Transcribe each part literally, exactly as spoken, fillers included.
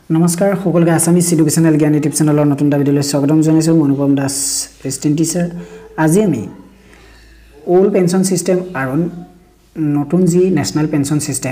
নমস্কাৰ সকলকে Assamese educational জ্ঞান ইউটিউব চেনেলৰ নতুন এটা ভিডিঅলৈ স্বাগতম জনাইছো মনুপম দাস এসিস্ট্যান্ট টিচাৰ আজি আমি ওল্ড পেনশন সিস্টেম আৰু নতুন জি ন্যাশনাল পেনশন সিস্টেম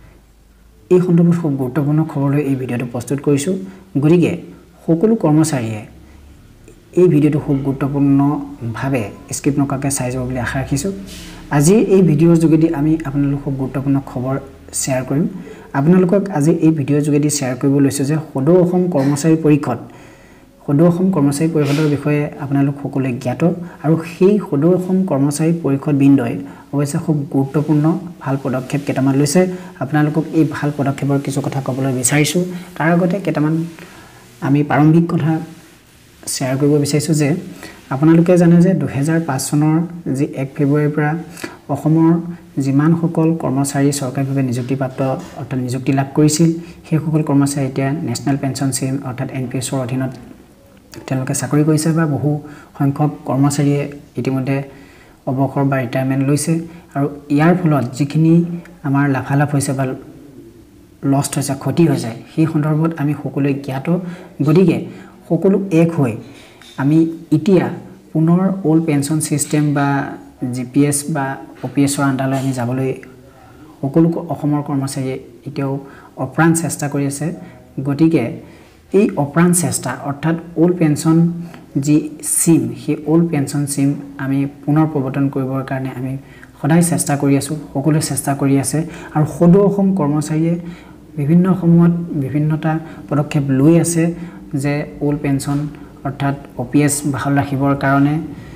এই সন্দৰ্ভত খুব গুৰুত্বপূৰ্ণ খবৰলৈ এই ভিডিঅটো প্ৰস্তুত কৰিছো গৰিকে সকলো কৰ্মচাৰীয়ে এই ভিডিঅটো খুব গুৰুত্বপূৰ্ণ ভাৱে স্কিপ নকাকে চাই যাব বুলি আশা ৰাখিছো আজি এই ভিডিঅৰ যোগেদি আমি আপোনালোকক খুব গুৰুত্বপূৰ্ণ খবৰ শেয়াৰ কৰিম আপোনালোকক আজি এই ভিডিঅ যোগেদি শেয়াৰ কৰিব লৈছো যে সদৌ অসম কৰ্মচাৰী পৰীক্ষাত সদৌ অসম কৰ্মচাৰী পৰীক্ষাৰ বিষয়ে আপোনালোক সকলোৱে জ্ঞাত আৰু সেই সদৌ অসম কৰ্মচাৰী পৰীক্ষাত বিন্দয় অৱশ্যে খুব গুৰুত্বপূৰ্ণ ভাল পদক্ষেপ কেটামান লৈছে আপোনালোকক এই ভাল পদক্ষেপৰ কিছু কথা ক'বলৈ বিচাৰিছো তাৰ আগতে কেটামান আমি প্ৰাৰম্ভিক কথা শেয়াৰ কৰিব বিচাৰিছো যে আপোনালোকে জানে যে দুই হাজাৰ পাঁচ চনৰ যি এক ফেব্ৰুৱাৰীৰ পৰা অসমৰ যিমান সকল কৰ্মচাৰী চৰকাৰীভাৱে নিযুক্তিপ্ৰাপ্ত অৰ্থাৎ নিযুক্তি লাভ কৰিছিল সেই সকল কৰ্মচাৰী এতিয়া নেশ্যনেল পেনশন স্কিম অৰ্থাৎ এন পি এছ ৰ অধীনত তেওঁলোকে চাকৰি কৰিছে বা বহু সংখ্যক কৰ্মচাৰীয়ে ইতিমধ্যে অৱসৰ বা ৰিটায়াৰমেন্ট লৈছে আৰু ইয়াৰ ফলত যিখিনি আমাৰ লাভালাভ হৈছে বা লষ্ট হৈছে ক্ষতি হৈছে সেই সন্দৰ্ভত আমি সকলোৱে জ্ঞাত গতিকে সকলো এক হৈ আমি ইতিয়া পুনৰ ওল্ড পেনশন সিস্টেম বা জি পি এছ বা অ পি এছৰ আণ্ডাৰলৈ আমি যাবলৈ সকলো অসমৰ কৰ্মচাৰীয়ে এতিয়াও অপ্ৰাণ চেষ্টা কৰি আছে গতিকে এই অপ্ৰাণ চেষ্টা অৰ্থাৎ ওল্ড পেনশন যি সিম সেই ওল্ড পেনশন সিম আমি পুনৰ প্ৰৱৰ্তন কৰিবৰ কাৰণে আমি সদায় চেষ্টা কৰি আছো সকলোৱে চেষ্টা কৰি আছে আৰু সদৌ অসম কৰ্মচাৰীয়ে বিভিন্ন সময়ত বিভিন্নটা পদক্ষেপ লৈ আছে যে ওল্ড পেনশন অৰ্থাৎ অ পি এছ বহাল ৰাখিবৰ কাৰণে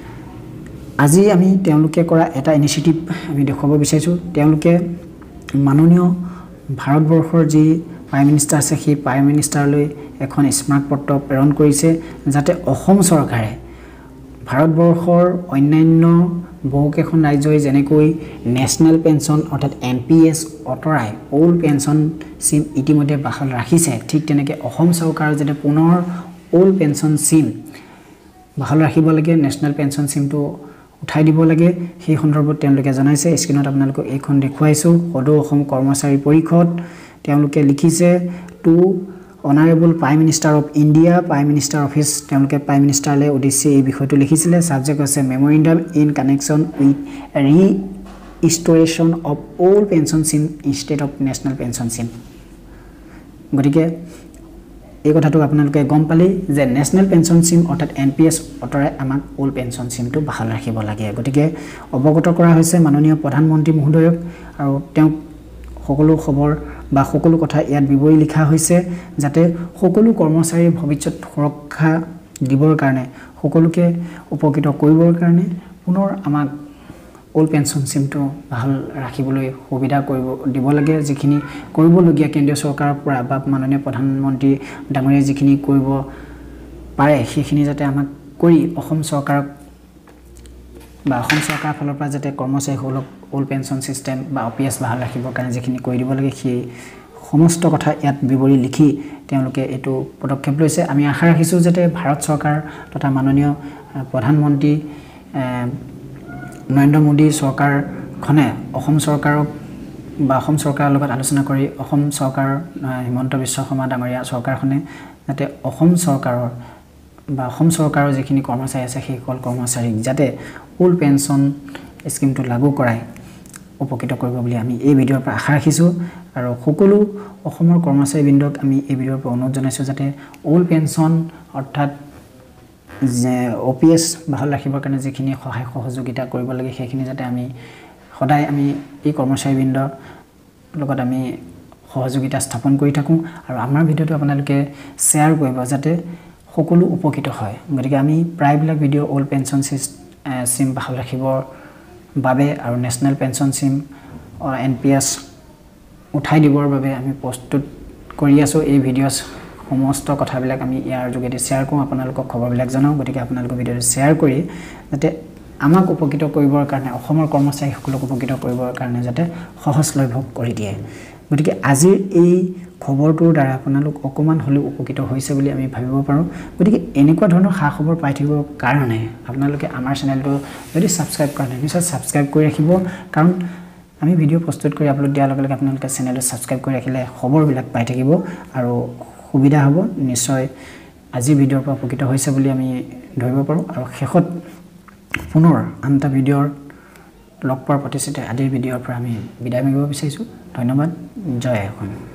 আজি আমি তেওঁলোকে কৰা এটা ইনিচিয়েটিভ আমি দেখুৱাব বিচাৰিছো তেওঁলোকে মাননীয় ভাৰতবৰ্ষৰ যি প্ৰাইম মিনিষ্টাৰ আছে সেই প্ৰাইম মিনিষ্টাৰলৈ এখন স্মাৰক পত্ৰ প্ৰেৰণ কৰিছে যাতে অসম চৰকাৰে ভাৰতবৰ্ষৰ অন্যান্য বহুকেইখন ৰাজ্যই যেনেকৈ নেশ্যনেল পেনশন অৰ্থাৎ এন পি এছ অতৰাই ওল্ড পেনশন সিম ইতিমধ্যে বহাল ৰাখিছে ঠিক তেনেকৈ অসম চৰকাৰে যাতে পুনৰ ওল্ড পেনশন সিম বহাল ৰাখিব লাগে নেশ্যনেল পেনশন সিমটো উঠাই দিব লাগে সেই সন্দৰ্ভত তেওঁলোকে জনাইছে স্ক্ৰিনত আপোনালোকক এইখন দেখুৱাইছো সদৌ অসম কৰ্মচাৰী পৰীক্ষাত তেওঁলোকে লিখিছে to honourable prime minister of India prime minister office তেওঁলোকে প্ৰাইম মিনিষ্টাৰলৈ উদ্দেশ্যে এই বিষয়টো লিখিছিলে সাবজেক্ট আছে memorandum in connection with restoration of old pension scheme instead of national pension scheme গতিকে এই কথাটো আপোনালোকে গম পালি যে নেশ্যনেল পেনশন সিম অৰ্থাৎ এন পি এছ অতৰাই আমাক ওল্ড পেনশন সিমটো বহাল ৰাখিব লাগে গতিকে অৱগত কৰা হৈছে মাননীয় প্ৰধানমন্ত্ৰী মহোদয়ক আৰু তেওঁ সকলো খবৰ বা সকলো কথা ইয়াত বিৱৰি লিখা হৈছে যাতে সকলো কৰ্মচাৰীৰ ভৱিষ্যত সুৰক্ষা দিবৰ কাৰণে সকলোকে উপকৃত কৰিবৰ কাৰণে পুনৰ আমাক ওল্ড পেনশন সিমটো বহাল ৰাখিবলৈ সুবিধা কৰিব দিব লাগে যিখিনি কৰিবলগীয়া কেন্দ্ৰীয় চৰকাৰৰ পৰা বা মাননীয় প্ৰধানমন্ত্ৰী ডাঙৰীয়া যিখিনি কৰিব পাৰে সেইখিনি যাতে আমাক কৰি অসম চৰকাৰক বা অসম চৰকাৰৰ ফালৰ পৰা যাতে কৰ্মচাৰীসকলক ওল্ড পেনশন সিস্টেম বা অ পি এছ বহাল ৰাখিবৰ কাৰণে যিখিনি কৰি দিব লাগে সেই সমস্ত কথা ইয়াত বিৱৰি লিখি তেওঁলোকে এইটো পদক্ষেপ লৈছে আমি আশা ৰাখিছোঁ যাতে ভাৰত চৰকাৰ তথা মাননীয় প্ৰধানমন্ত্ৰী নৰেন্দ্ৰ মোদী চৰকাৰখনে অসম চৰকাৰক বা অসম চৰকাৰৰ লগত আলোচনা কৰি অসম চৰকাৰ হিমন্ত বিশ্ব শৰ্মা ডাঙৰীয়া চৰকাৰখনে যাতে অসম চৰকাৰৰ বা অসম চৰকাৰৰ যিখিনি কৰ্মচাৰী আছে সেই সকল কৰ্মচাৰীক যাতে ওল্ড পেনশন স্কিমটো লাগু কৰাই উপকৃত কৰিব বুলি আমি এই ভিডিঅ'ৰ পৰা আশা ৰাখিছোঁ আৰু সকলো অসমৰ কৰ্মচাৰীবৃন্দক আমি এই ভিডিঅ'ৰ পৰা অনুৰোধ জনাইছোঁ যাতে ওল্ড পেনশন অৰ্থাৎ যে অ পি এছ বহাল ৰাখিবৰ কাৰণে যিখিনি সহায় সহযোগিতা কৰিব লাগে সেইখিনি যাতে আমি সদায় আমি এই কৰ্মচাৰীবৃন্দৰ লগত আমি সহযোগিতা স্থাপন কৰি থাকোঁ আৰু আমাৰ ভিডিঅ'টো আপোনালোকে শ্বেয়াৰ কৰিব যাতে সকলো উপকৃত হয় গতিকে আমি প্ৰায়বিলাক ভিডিঅ' ওল্ড পেনশন সিম বহাল ৰাখিবৰ বাবে আৰু national pension scheme N P S উঠাই দিবৰ বাবে আমি প্ৰস্তুত কৰি আছোঁ এই ভিডিঅ'ছ সমস্ত কথাবিলাক আমি ইয়াৰ যোগেদি শ্বেয়াৰ কৰোঁ আপোনালোকক খবৰবিলাক জনাওঁ গতিকে আপোনালোকে ভিডিঅ'টো শ্বেয়াৰ কৰি যাতে আমাক উপকৃত কৰিবৰ কাৰণে অসমৰ কৰ্মচাৰীসকলক উপকৃত কৰিবৰ কাৰণে যাতে সহজলভ্য কৰি দিয়ে গতিকে আজিৰ এই খবৰটোৰ দ্বাৰা আপোনালোক অকমান হ'লেও উপকৃত হৈছে বুলি আমি ভাবিব পাৰোঁ গতিকে এনেকুৱা ধৰণৰ খা খবৰ পাই থাকিবৰ কাৰণে আপোনালোকে আমাৰ চেনেলটো যদি ছাবস্ক্ৰাইব কৰা নাই নিশ্চয় ছাবস্ক্ৰাইব কৰি ৰাখিব কাৰণ আমি ভিডিঅ' প্ৰস্তুত কৰি আপলোড দিয়াৰ লগে লগে আপোনালোকে চেনেলটো ছাবস্ক্ৰাইব কৰি ৰাখিলে খবৰবিলাক পাই থাকিব আৰু সুবিধা হ'ব নিশ্চয় আজি ভিডিঅ'ৰ পৰা উপকৃত হৈছে বুলি আমি ধৰিব পাৰোঁ আৰু শেষত পুনৰ আনটা ভিডিঅ'ৰ লগ পোৱাৰ প্ৰতিশ্ৰুতি আদিৰ ভিডিঅ'ৰ পৰা আমি বিদায় মাগিব বিচাৰিছোঁ ধন্যবাদ জয় অসম